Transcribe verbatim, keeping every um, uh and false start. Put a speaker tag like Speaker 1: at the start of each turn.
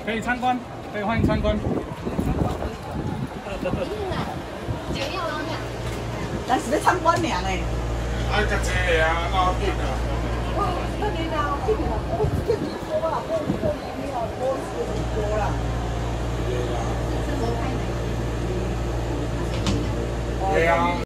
Speaker 1: 可以参观，可以欢迎参观。
Speaker 2: 咱是要参观尔呢。
Speaker 3: 啊，较济啊，老紧啊。
Speaker 2: 我那你老紧啊，我这几多啦，我我你啊，我是多啦。
Speaker 3: 对啊。对啊。